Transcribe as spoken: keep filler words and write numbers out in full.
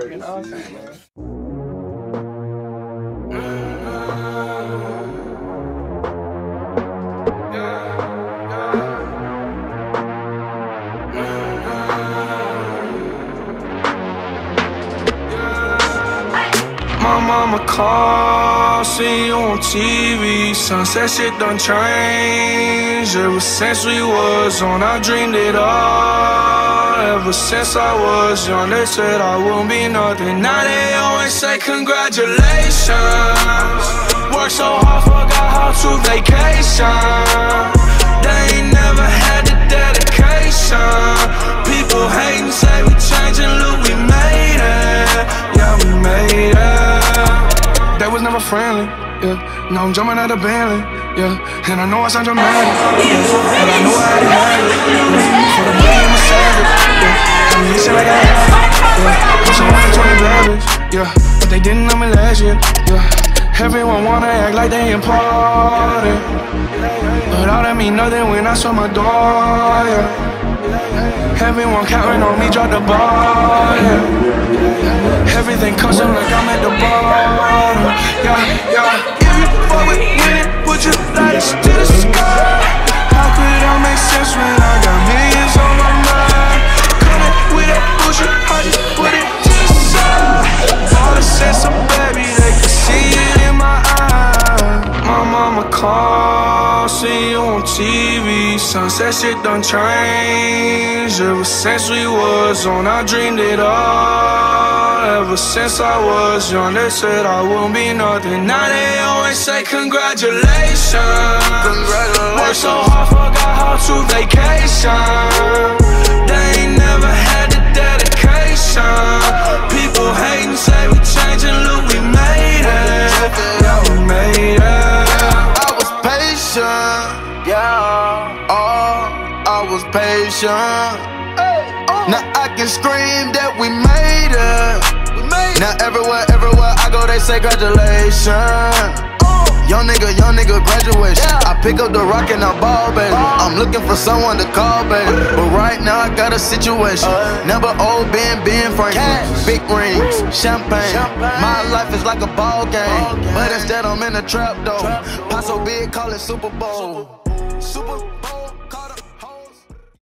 fucking awesome, man. My mama called, see you on T V. Sunset shit done changed. Ever since we was on, I dreamed it all. Ever since I was young, they said I wouldn't be nothing. Now they always say congratulations. Worked so hard, forgot how to vacation. They ain't never had the dedication. People hating, say we changing, look, we made it. Yeah, we made it. They was never friendly, yeah. Now I'm jumping out of Bentley, yeah. And I know I sound dramatic, yeah. But I know I had it handled, yeah. For the money, I'm a savage, yeah. I mean, shit like I had it, yeah. I'm so one for twenty rabbits, yeah. But they didn't know me last year, yeah. Everyone wanna act like they important, but all that mean nothing when I saw my door, yeah. Everyone counting on me, drop the ball, yeah. Everything custom like I'm at the bottom, yeah, yeah. If you fuck with winning, put your lights to the sky. How could I make sense when I got millions on my mind? Coming with that bullshit, I just put it to the side. All the sense of baby, they can see it in my eyes. My mama called, see you on T V. Sunset shit done changed. Ever since we was on, I dreamed it all. Ever since I was young, they said I wouldn't be nothing. Now they always say congratulations. Congratulations. Worked so hard, forgot how to vacation. They ain't never had the dedication. People hating, say we changing, look, we made it. Yeah, we made it. I was patient, yeah. Oh, I was patient. Now I can scream that we made it. Now everywhere, everywhere I go, they say congratulations. Young nigga, young nigga, graduation. I pick up the rock and I ball, baby. I'm looking for someone to call, baby. But right now I got a situation. Never old Ben, Ben Franklin. Big rings, champagne. My life is like a ball game, but instead I'm in a trap though. Pot so big, call it Super Bowl. Super